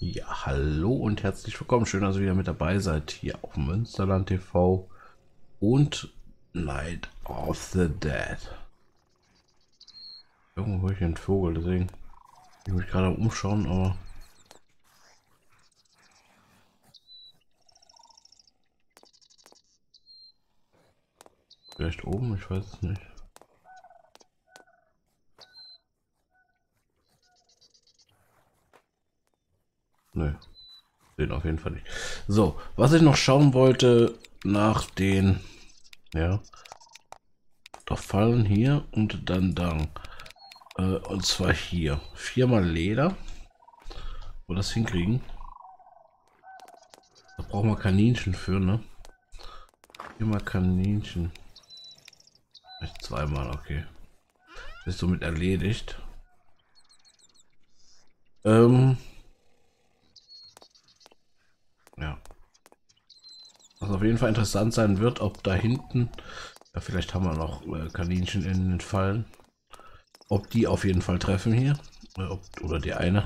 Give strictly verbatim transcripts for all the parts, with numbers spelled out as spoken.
Ja, hallo und herzlich willkommen. Schön, dass ihr wieder mit dabei seid hier auf Münsterland T V und Night of the Dead. Irgendwo höre ich einen Vogel, deswegen bin ich mich gerade am umschauen, aber vielleicht oben, ich weiß es nicht. Nö, den auf jeden Fall nicht. So, was ich noch schauen wollte nach den, ja, doch Fallen hier und dann dann. Äh, und zwar hier. Viermal Leder. Wo das hinkriegen. Da brauchen wir Kaninchen für, ne? Viermal Kaninchen. Vielleicht zweimal, okay. Ist somit erledigt. Ähm, ja. Was auf jeden Fall interessant sein wird, ob da hinten, ja, vielleicht haben wir noch äh, Kaninchen in den Fallen, ob die auf jeden Fall treffen hier. Äh, ob, oder die eine.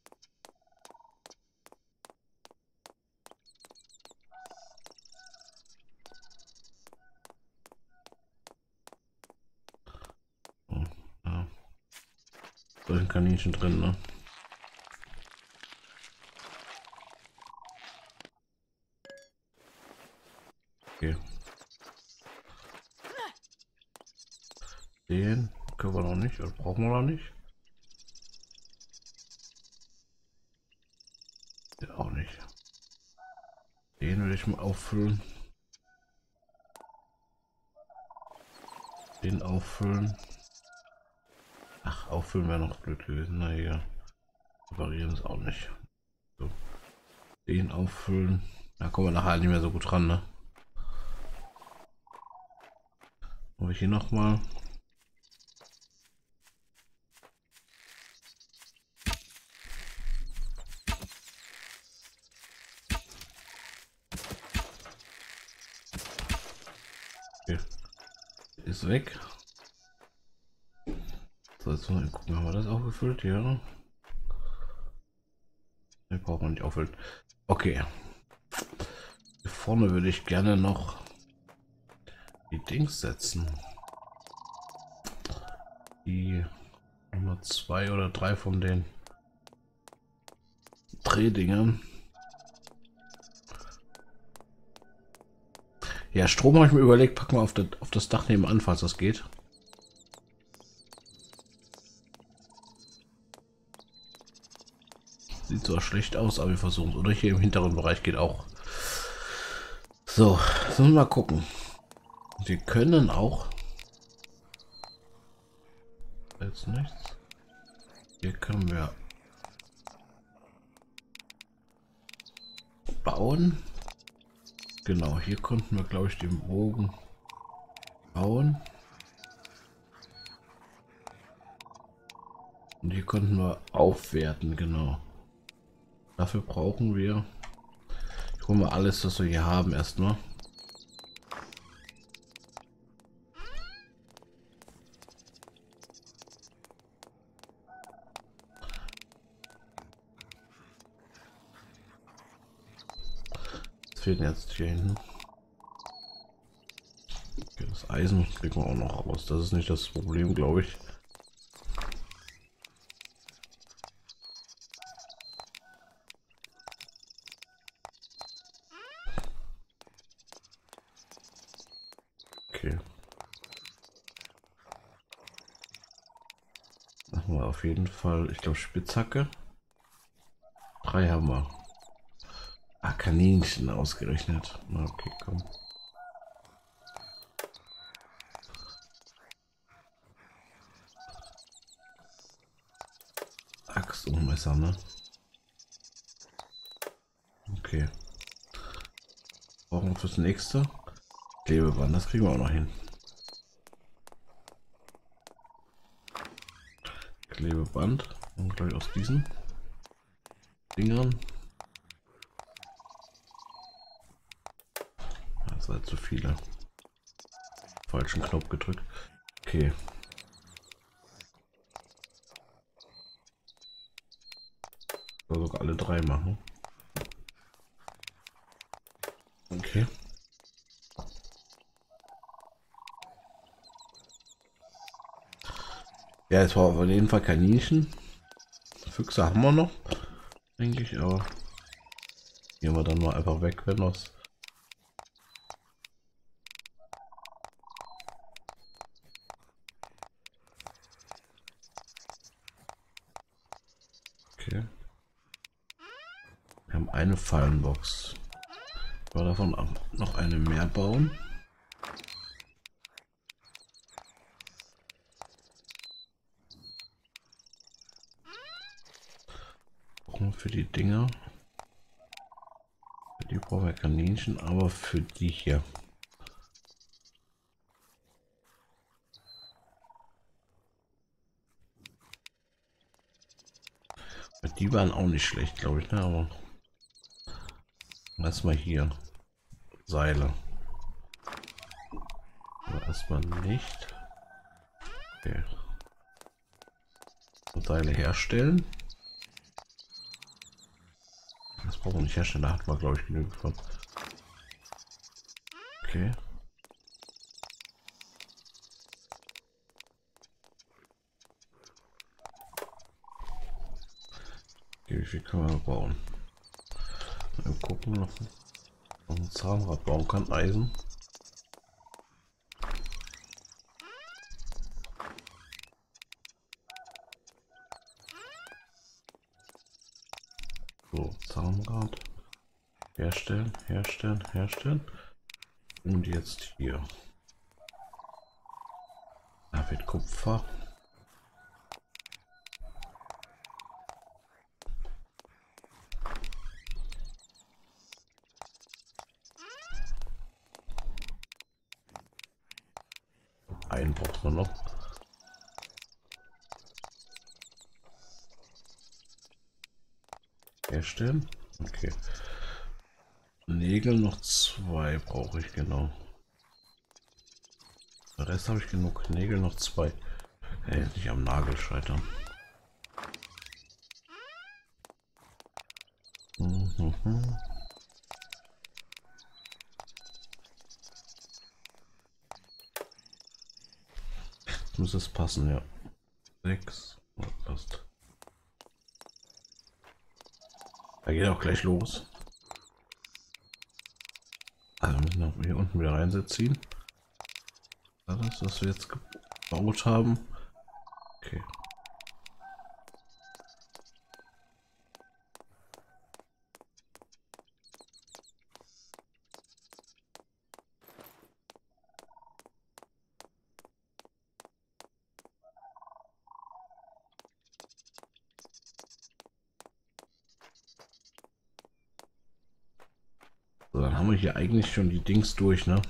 Oh, ja. Da sind Kaninchen drin, ne? Okay. Den können wir noch nicht, oder brauchen wir noch nicht. Den auch nicht. Den will ich mal auffüllen. Den auffüllen. Ach, auffüllen wäre noch blöd gewesen. Na hier. Variieren ist auch nicht. So. Den auffüllen. Da kommen wir nachher nicht mehr so gut ran, ne? Habe ich hier noch mal. Okay. Ist weg. So, jetzt mal gucken, haben wir das aufgefüllt? Ja. Ne, braucht man nicht auffüllen. Okay. Hier vorne würde ich gerne noch die Dings setzen. Die Nummer zwei oder drei von den Drehdingern. Ja, Strom habe ich mir überlegt, packen wir auf, das, auf das Dach nebenan, falls das geht. Sieht zwar schlecht aus, aber wir versuchen es. Oder hier im hinteren Bereich geht auch. So, sollen wir mal gucken. Wir können auch. Jetzt nichts. Hier können wir bauen. Genau, hier konnten wir, glaube ich, den Bogen bauen. Und hier konnten wir aufwerten, genau. Dafür brauchen wir. Ich hole mal alles, was wir hier haben, erstmal. Was fehlt denn jetzt hier hinten? Okay, das Eisen kriegen wir auch noch raus. Das ist nicht das Problem, glaube ich. Okay. Machen wir auf jeden Fall, ich glaube, Spitzhacke. Drei haben wir. Ah, Kaninchen ausgerechnet. Na, okay, komm. Axt und Messer, ne? Okay. Brauchen wir fürs nächste Klebeband, das kriegen wir auch noch hin. Klebeband und gleich aus diesen Dingern. Das war zu viele. Falschen Knopf gedrückt. Okay. So, sogar alle drei machen. Okay. Ja, es war auf jeden Fall Kaninchen. Füchse haben wir noch, denke ich, aber gehen wir dann mal einfach weg, wenn das. Okay. Wir haben eine Fallenbox. Ich will davon noch eine mehr bauen. Für die Dinger. Für die brauchen wir Kaninchen, aber für die hier. Die waren auch nicht schlecht, glaube ich, ne? Aber erstmal hier Seile. Aber erstmal nicht. Okay. Seile herstellen. Das brauchen wir nicht herstellen, da hat man, glaube ich, genügend von. Okay. Okay, wie viel können wir bauen? Mal gucken, noch ein Zahnrad bauen kann, Eisen. So, Zahnrad. Herstellen, herstellen, herstellen. Und jetzt hier. Da wird Kupfer. Einen braucht man noch. Herstellen. Okay. Nägel noch zwei brauche ich, genau. Der Rest habe ich genug. Nägel noch zwei. Hey, nicht am Nagel scheitern. Mhm. Jetzt muss es passen, ja. Sechs. Oh, passt. Da geht auch gleich los. Also müssen wir hier unten wieder reinsetzen. Alles, was wir jetzt gebaut haben. Okay. So, dann haben wir hier eigentlich schon die Dings durch, ne?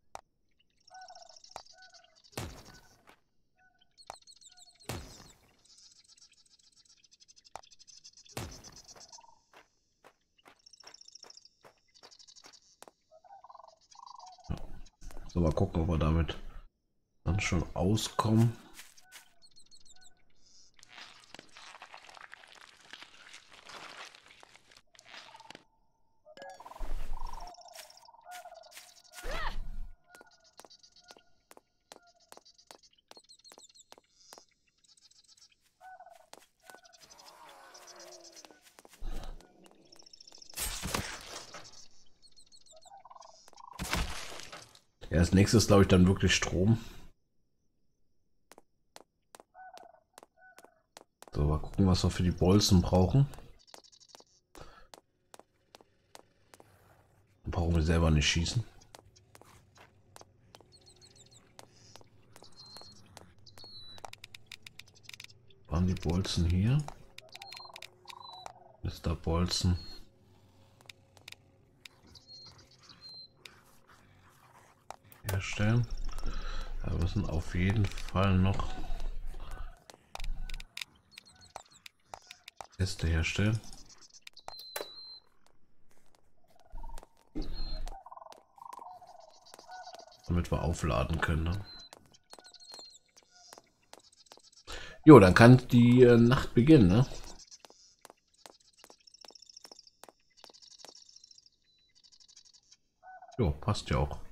So, mal gucken, ob wir damit dann schon auskommen. Ja, als nächstes glaube ich dann wirklich Strom. So, mal gucken, was wir für die Bolzen brauchen. Brauchen wir selber nicht schießen. Waren die Bolzen hier? Ist da Bolzen? Herstellen. Da müssen auf jeden Fall noch Äste herstellen. Damit wir aufladen können. Ne? Jo, dann kann die äh, Nacht beginnen. Ne? Jo, passt ja auch.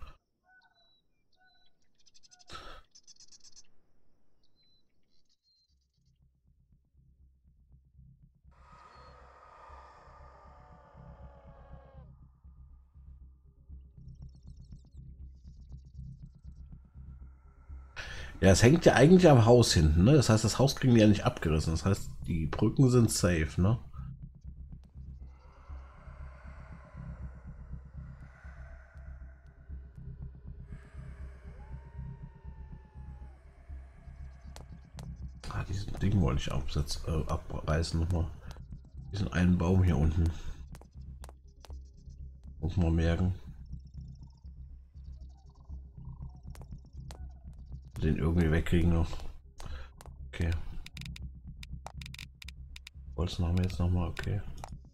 Ja, es hängt ja eigentlich am Haus hinten, ne? Das heißt, das Haus kriegen die ja nicht abgerissen. Das heißt, die Brücken sind safe, ne? Ah, diesen Ding wollte ich absetzen, äh, abreißen nochmal. Diesen einen Baum hier unten. Muss man merken. Den irgendwie wegkriegen noch. Okay. Holz machen wir jetzt nochmal, okay.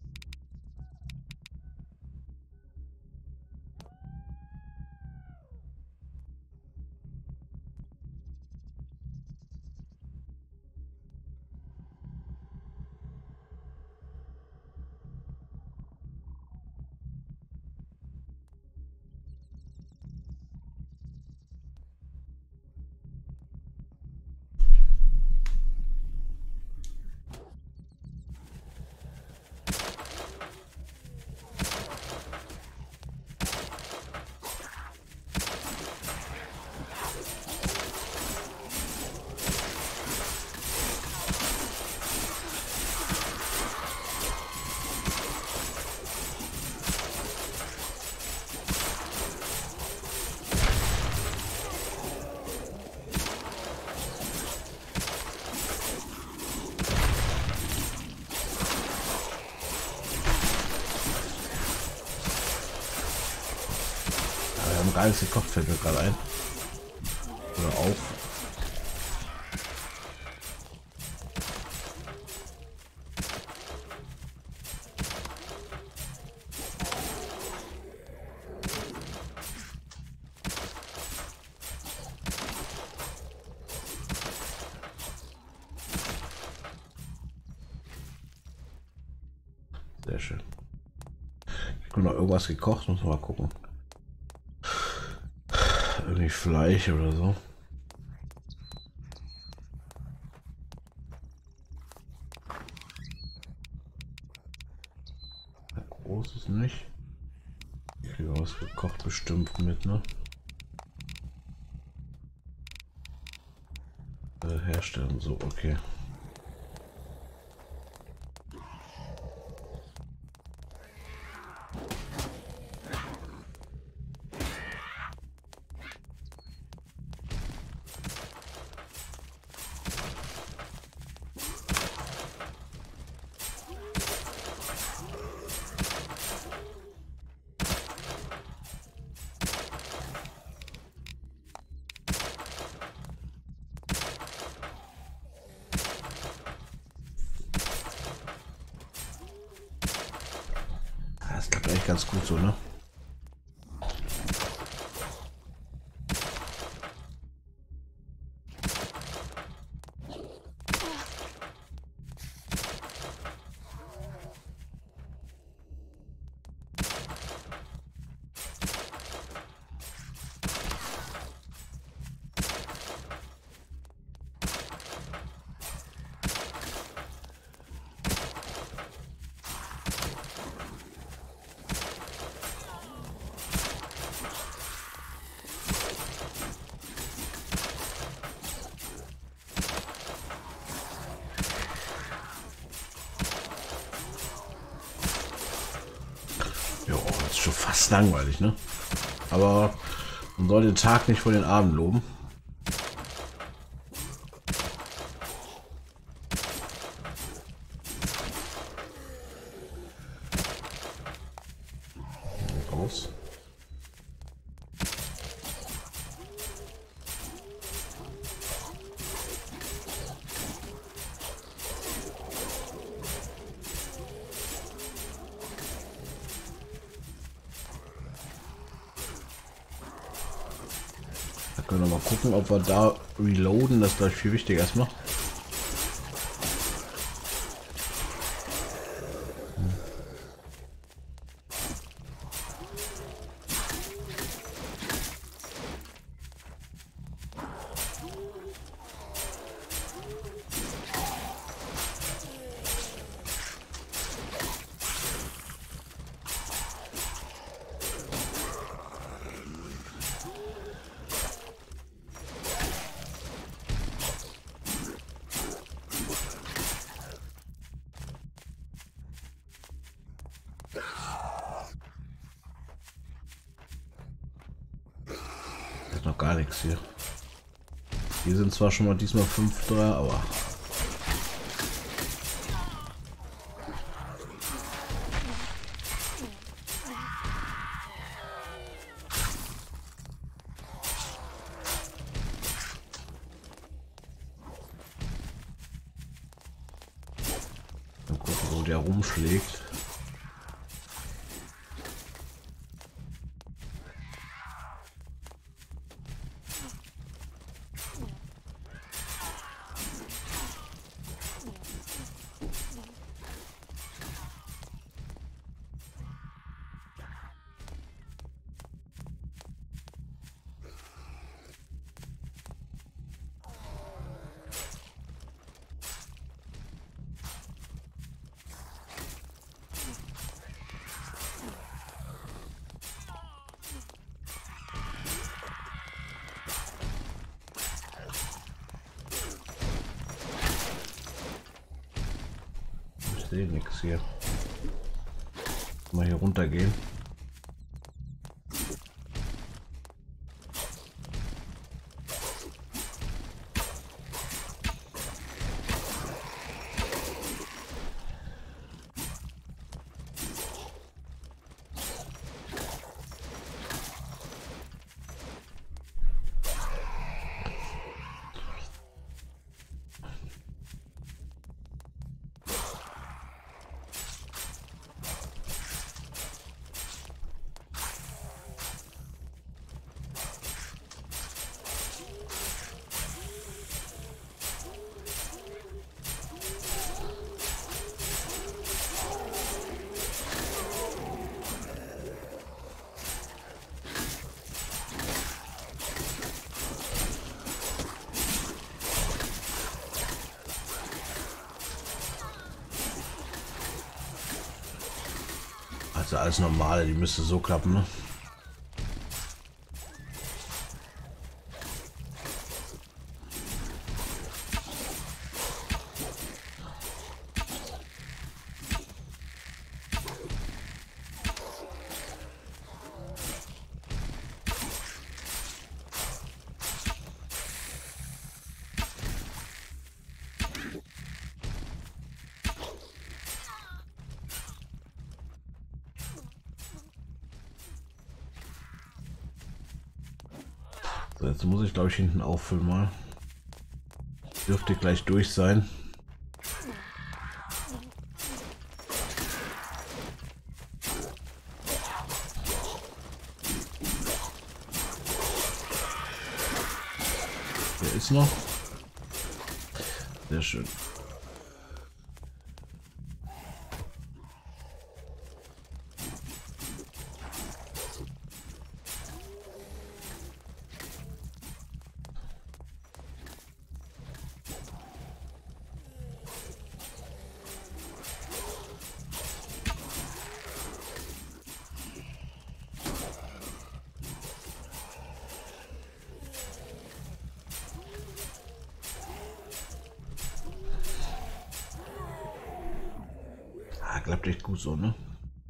Wir haben gar nichts gekocht, fällt mir gerade ein. Oder auf. Sehr schön. Ich habe noch irgendwas gekocht, muss mal gucken. Irgendwie Fleisch oder so. Groß ist nicht. Ich habe was gekocht bestimmt mit, ne? Äh, herstellen, so, okay. Das klappt eigentlich ganz gut so, ne? Schon fast langweilig, ne? Aber man soll den Tag nicht vor den Abend loben. Raus. Können wir mal gucken, ob wir da reloaden. Das ist gleich viel wichtiger erstmal. Hm. noch gar nichts hier. Hier sind zwar schon mal diesmal fünf da, aber dann gucken, wo der rumschlägt. Ich sehe nichts hier. Mal hier runter gehen. Also alles normale, die müsste so klappen, ne? So, jetzt muss ich glaube ich hinten auffüllen mal. Dürfte gleich durch sein. Der ist noch. Sehr schön. Klappt echt gut so, ne?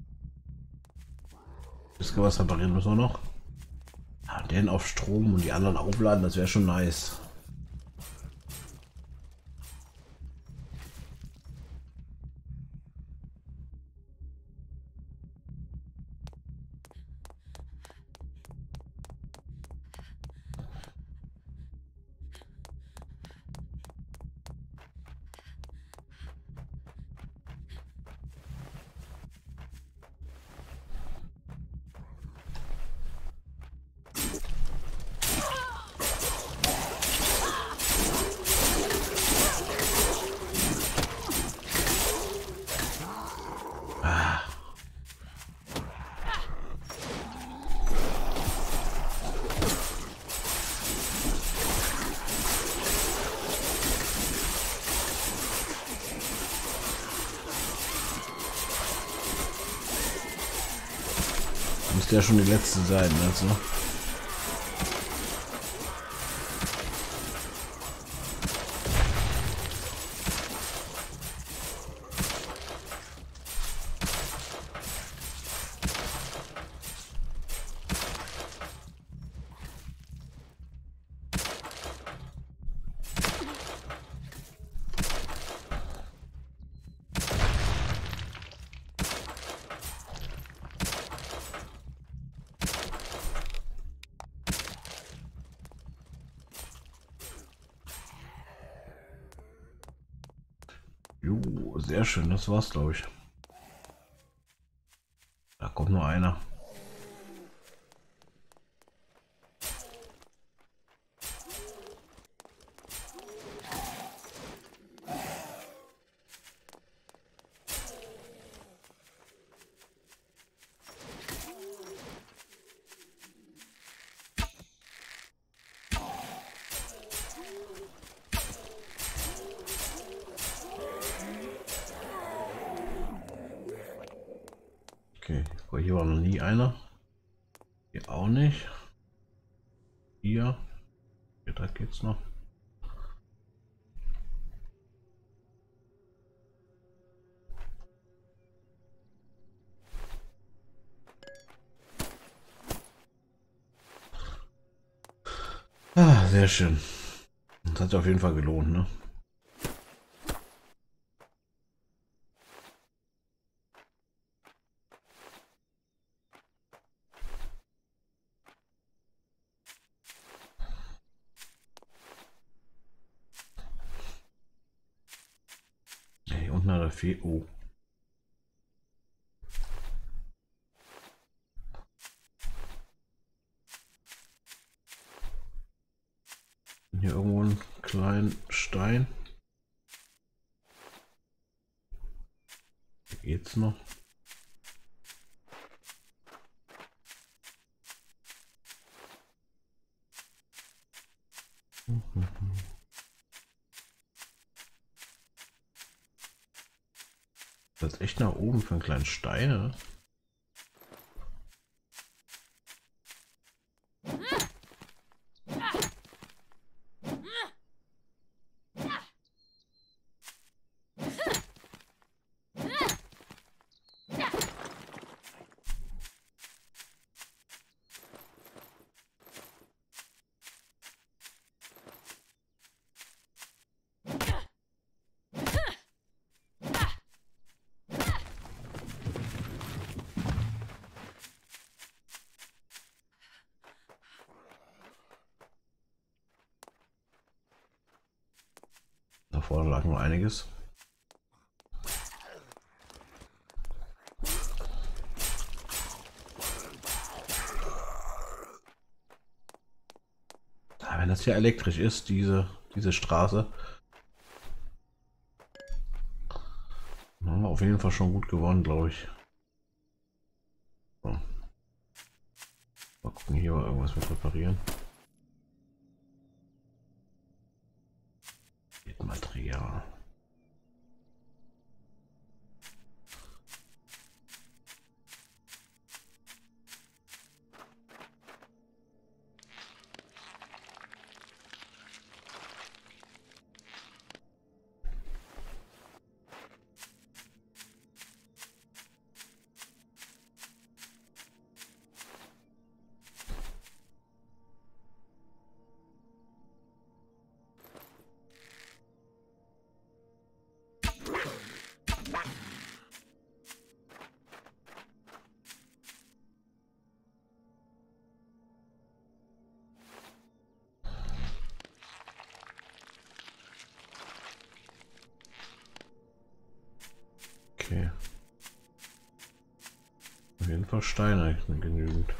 Wisst ihr, was reparieren müssen wir noch? Ja, den auf Strom und die anderen aufladen, das wäre schon nice. Müsste ja schon die letzte sein, also. Sehr schön, das war's, glaube ich. Da kommt nur einer. Okay, aber hier war noch nie einer. Hier auch nicht. Hier. Hier, da geht's noch. Ah, sehr schön. Das hat sich auf jeden Fall gelohnt, ne? Hier unten hat er viel. Oh. Hier irgendwo einen kleinen Stein. Hier geht's noch. Das ist echt nach oben für einen kleinen Stein, ne? Da vorne lag noch einiges. Ah, wenn das hier elektrisch ist, diese, diese Straße, dann haben wir auf jeden Fall schon gut gewonnen, glaube ich. So. Mal gucken, hier war irgendwas mit reparieren. Material. Okay. Auf jeden Fall Steine genügend.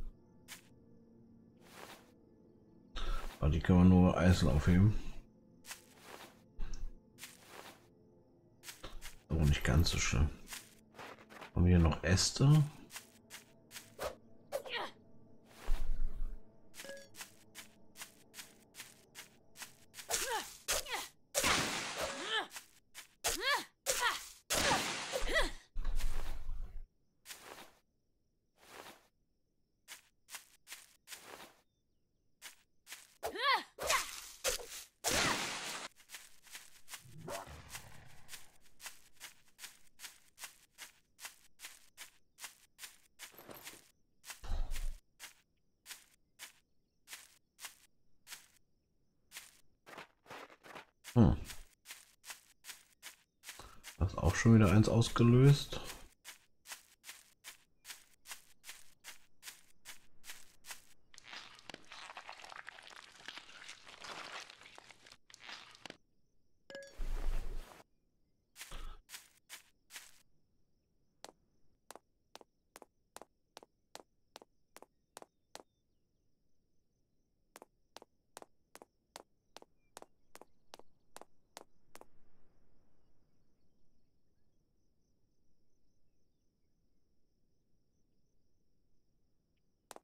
Aber die können wir nur einzeln aufheben. Aber nicht ganz so schlimm. Haben wir hier noch Äste? Hm. Das ist auch schon wieder eins ausgelöst.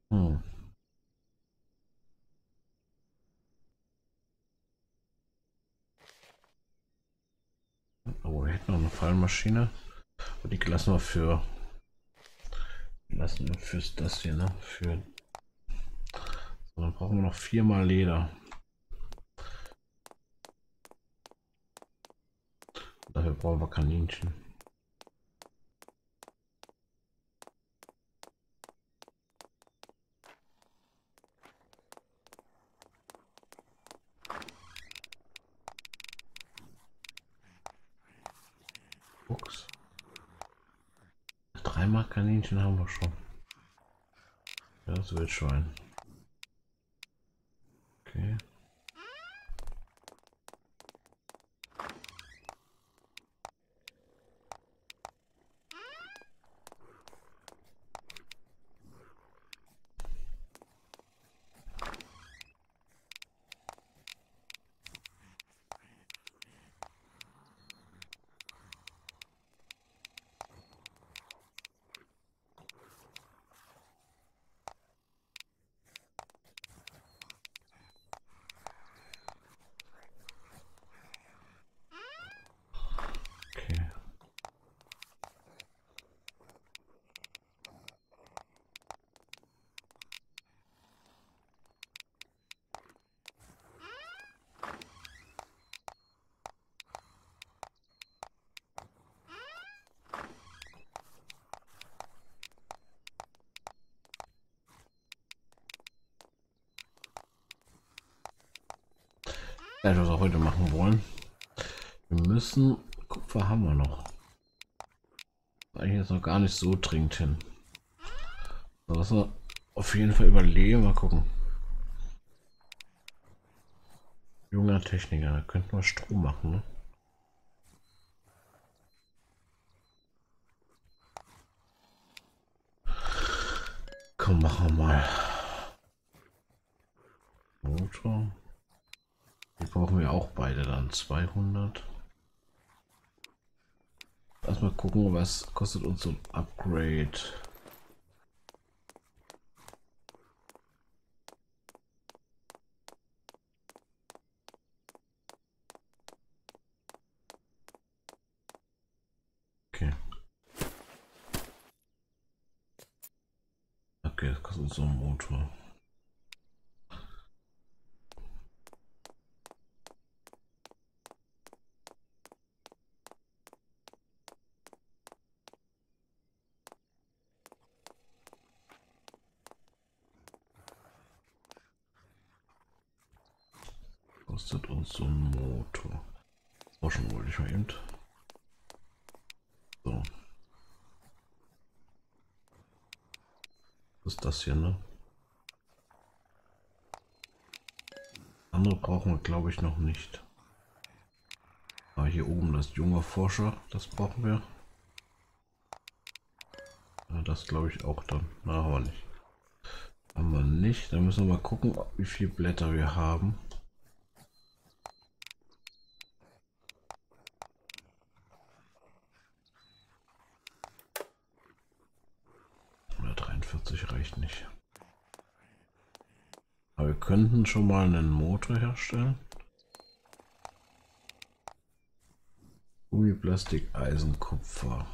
Hm. Oh, wir hätten noch eine Fallmaschine. Und die lassen wir für. Lassen wir fürs das hier, ne? Für. So, dann brauchen wir noch viermal Leder. Dafür brauchen wir Kaninchen. Fuchs. Dreimal Kaninchen haben wir schon. Ja, das wird Schwein. Okay. Okay. Ja, was wir heute machen wollen. Wir müssen. Kupfer haben wir noch. Eigentlich ist noch gar nicht so dringend hin. Was wir auf jeden Fall überlegen. Mal gucken. Junger Techniker, da könnten wir Strom machen, ne? Komm, machen wir mal. Motor. Die brauchen wir auch beide dann. zweihundert. Erstmal gucken, was kostet uns so ein Upgrade. Okay. Okay, das kostet uns so ein Motor. Kostet uns so ein Motor. Auch schon wollte ich mal eben. So. Was ist das hier, ne? Andere brauchen wir, glaube ich, noch nicht. Aber hier oben das junge Forscher, das brauchen wir. Ja, das glaube ich auch dann. Na, haben wir nicht. Haben wir nicht. Dann müssen wir mal gucken, wie viele Blätter wir haben. dreiundvierzig reicht nicht. Aber wir könnten schon mal einen Motor herstellen. Gummi, Plastik, Eisen, Kupfer.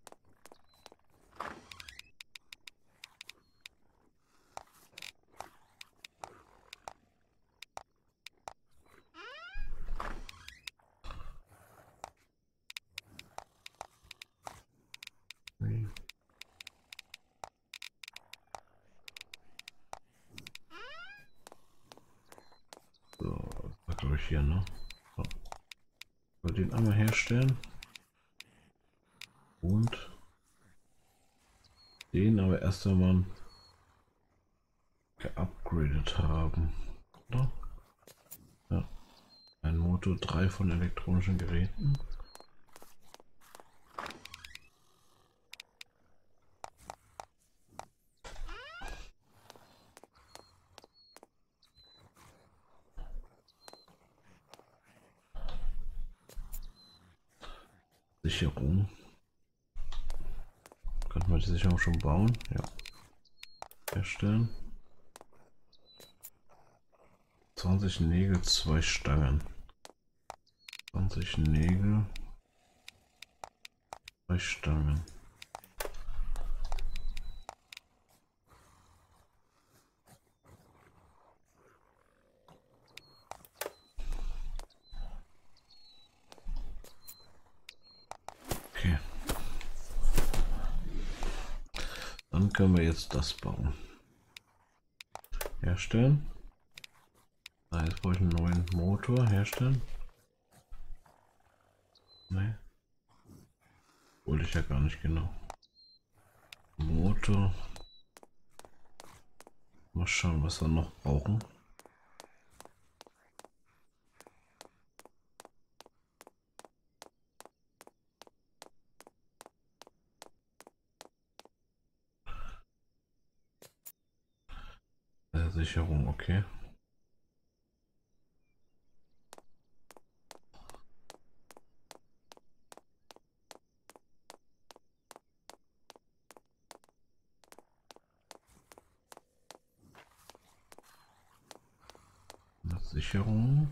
So, das glaube ich hier, ne? So. Wir den einmal herstellen. Und den aber erst einmal geupgradet haben. Oder? Ja. Ein Motor, drei von elektronischen Geräten. Sicherung. Könnten wir die Sicherung schon bauen? Ja. Herstellen. zwanzig Nägel, zwei Stangen. zwanzig Nägel, zwei Stangen. Okay. Dann können wir jetzt das bauen. Herstellen. Ah, jetzt brauche ich einen neuen Motor herstellen. Nee. Wollte ich ja gar nicht genau. Motor. Mal schauen, was wir noch brauchen. Äh, Sicherung, okay. Sicherung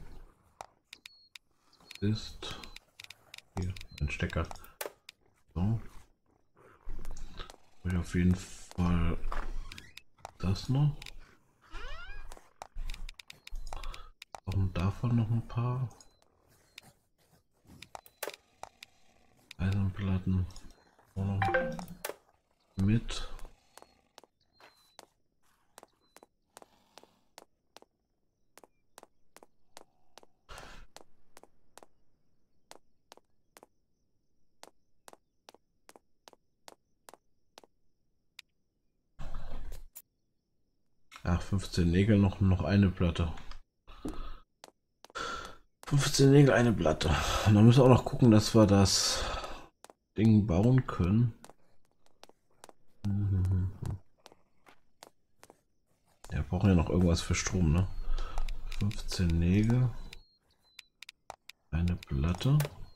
ist hier ein Stecker. So. Ich auf jeden Fall das noch. Und davon noch ein paar Eisenplatten mit. Ach, fünfzehn Nägel, noch, noch eine Platte. fünfzehn Nägel, eine Platte. Und dann müssen wir auch noch gucken, dass wir das Ding bauen können. Ja, brauchen ja noch irgendwas für Strom, ne? fünfzehn Nägel, eine Platte.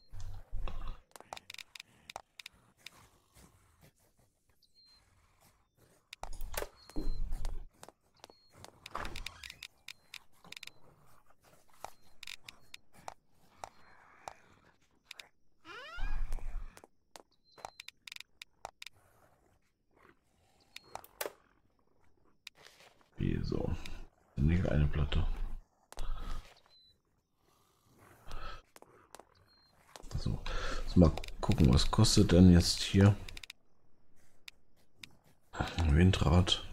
Wie so? Nägel, eine Platte. So, jetzt mal gucken, was kostet denn jetzt hier Windrad.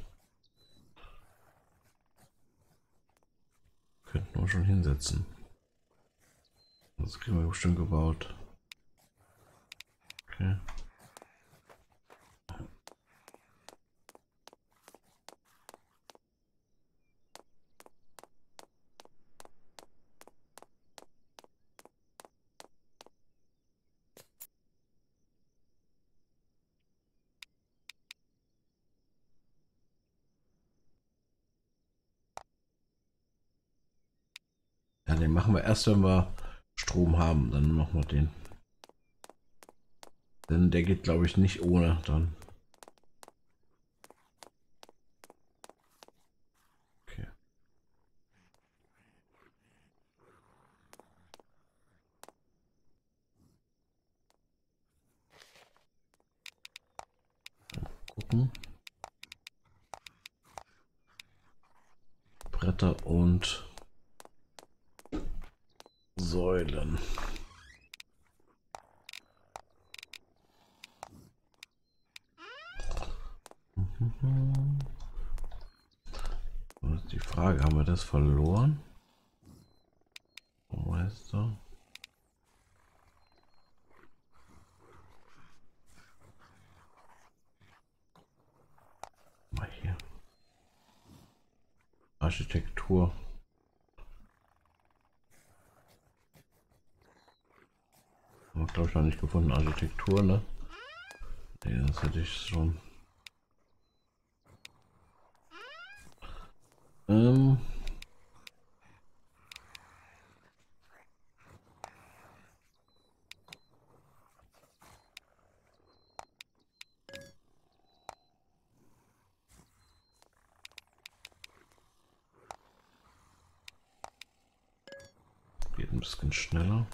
Könnten wir schon hinsetzen. Das kriegen wir bestimmt gebaut. Okay. Ja, den machen wir erst, wenn wir Strom haben. Dann machen wir den. Denn der geht, glaube ich, nicht ohne dann. Okay. Gucken. Bretter und Säulen. Und die Frage, haben wir das verloren? Weißt du? Mal hier. Architektur. Haben wir, glaube ich, noch nicht gefunden. Architektur, ne? Nee, das hätte ich schon. Ähm. bisschen schneller.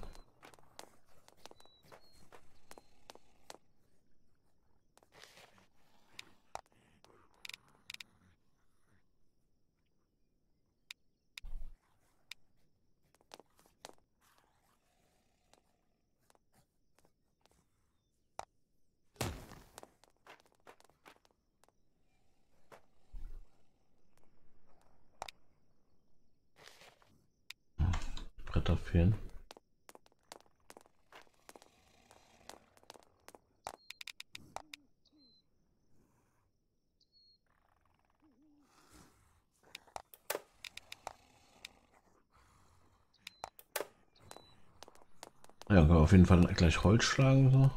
Bretter fehlen. Ja, können wir auf jeden Fall gleich Holz schlagen. So.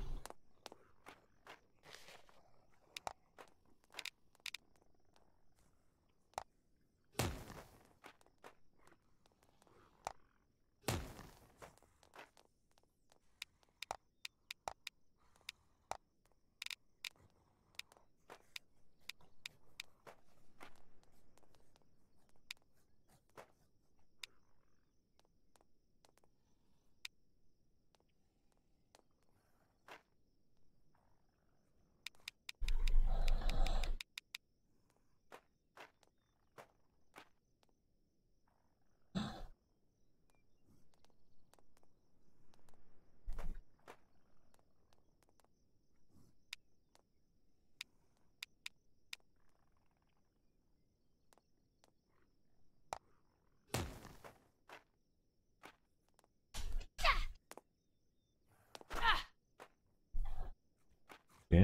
Okay.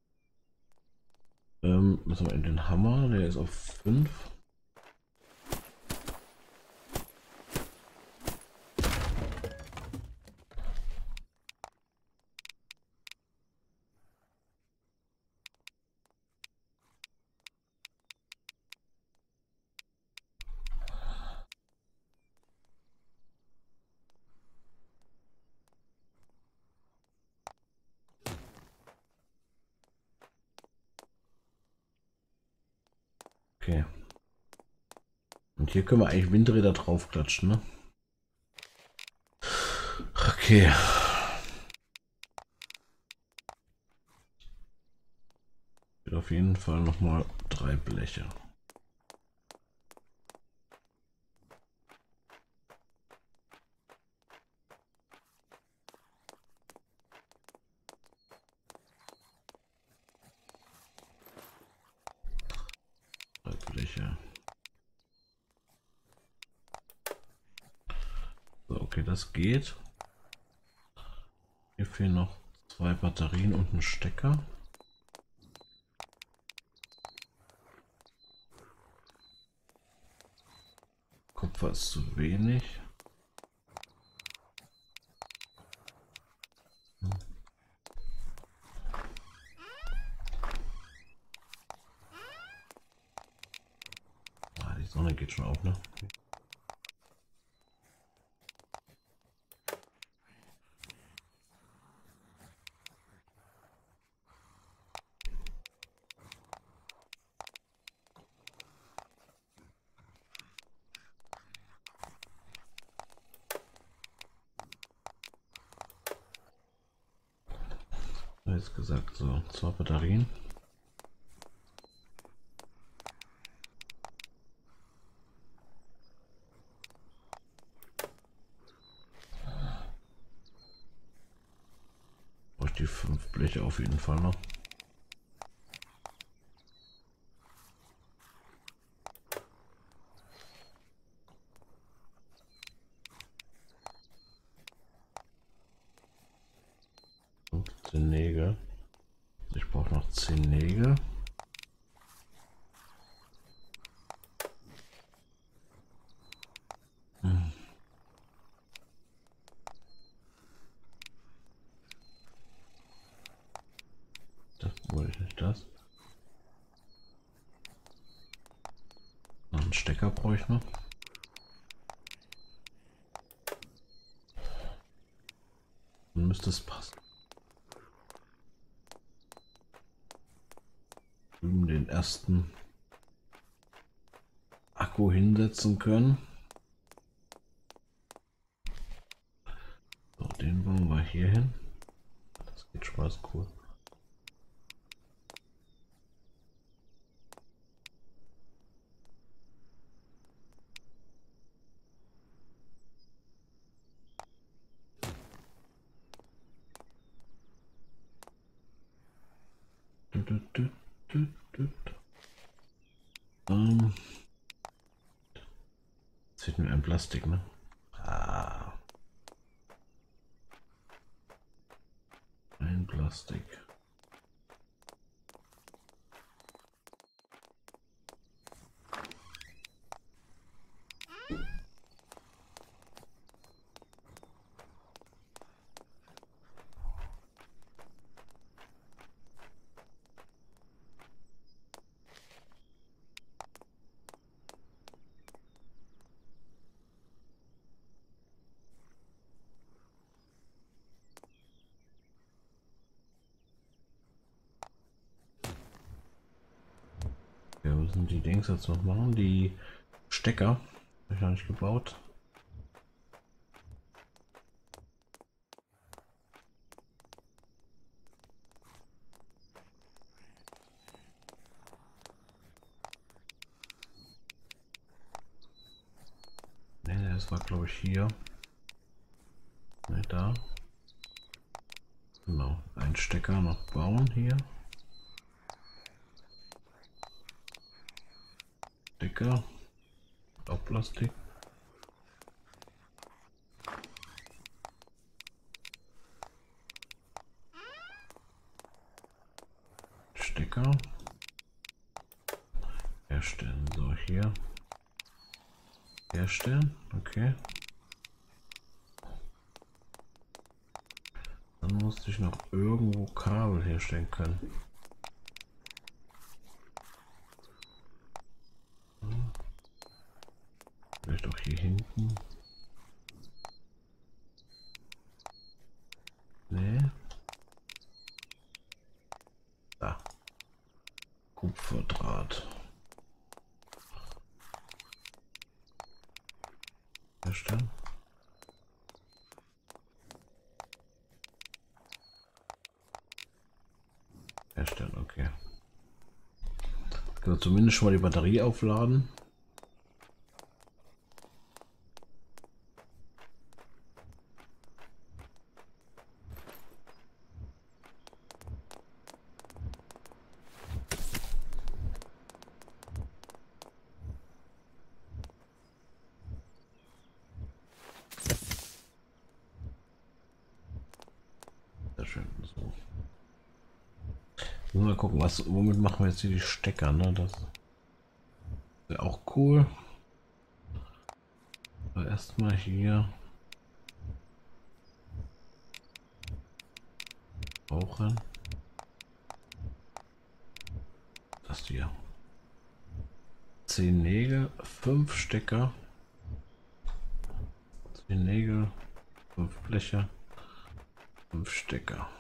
Ähm, müssen wir in den Hammer, der ist auf fünf. Okay. Und hier können wir eigentlich Windräder drauf klatschen, ne? Okay. Wird auf jeden Fall noch mal drei Bleche. Drei Bleche. So, okay, das geht. Hier fehlen noch zwei Batterien und ein Stecker. Kupfer ist zu wenig. Hm. Ah, die Sonne geht schon auf, ne? Jetzt gesagt, so zwei Batterien. Brauche ich die fünf Bleche auf jeden Fall noch. fünfzehn Nägel. Ich brauche noch zehn Nägel. Hm. Das wollte ich nicht, das. Noch einen Stecker brauche ich noch. Dann müsste es passen. Den ersten Akku hinsetzen können. du, du, du. Ähm. Jetzt fehlt mir ein Plastik, ne? Ah. Ein Plastik. Ja, was sind die Dings jetzt noch machen? Die Stecker. Habe ich noch nicht gebaut. Ne, das war glaube ich hier. Ne, da. Genau. Ein Stecker noch bauen hier. Stecker. Auch Plastik. Stecker. Herstellen. So, hier. Herstellen. Okay. Dann musste ich noch irgendwo Kabel herstellen können. Hm. Vielleicht auch hier hinten. Nee. Da. Kupferdraht. Herstellen. Herstellen, okay. Also zumindest schon mal die Batterie aufladen. Sehr schön. So. Mal gucken, was, womit machen wir jetzt hier die Stecker, ne? Das wäre auch cool. Aber erstmal hier brauchen das hier. Zehn Nägel, fünf Stecker, zehn Nägel, fünf Bleche, fünf Stecker.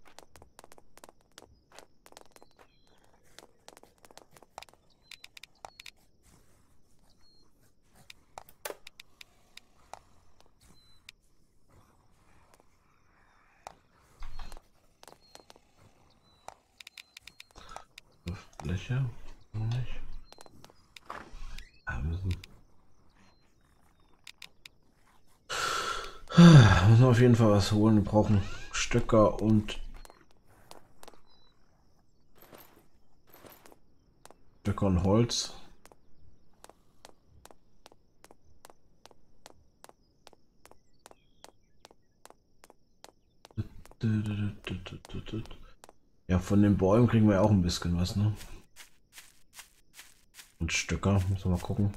Bleche. Nicht. Ah, müssen. Ah, müssen wir auf jeden Fall was holen. Wir brauchen Stöcker und Stöcker und Holz. Ja, von den Bäumen kriegen wir auch ein bisschen was, ne? Und Stöcker, muss man mal gucken.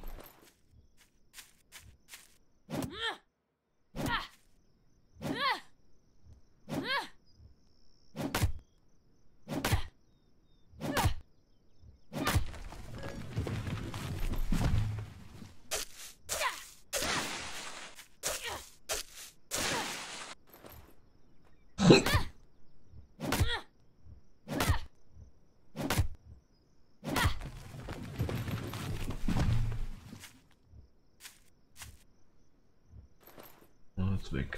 Jetzt weg.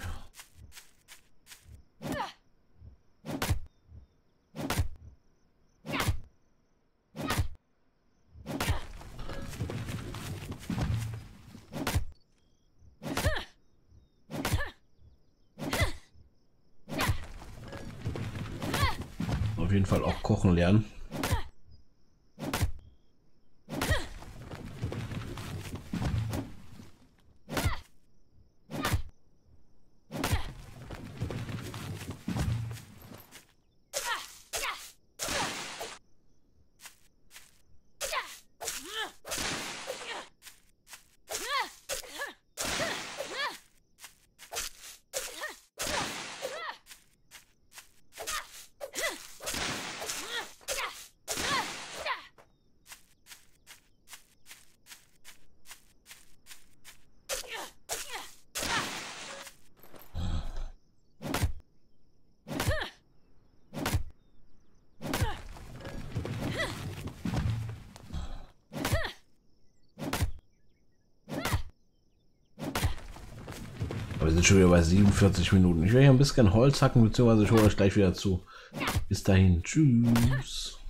Auf jeden Fall auch kochen lernen. Aber wir sind schon wieder bei siebenundvierzig Minuten. Ich werde hier ein bisschen Holz hacken, beziehungsweise ich hole euch gleich wieder zu. Bis dahin. Tschüss.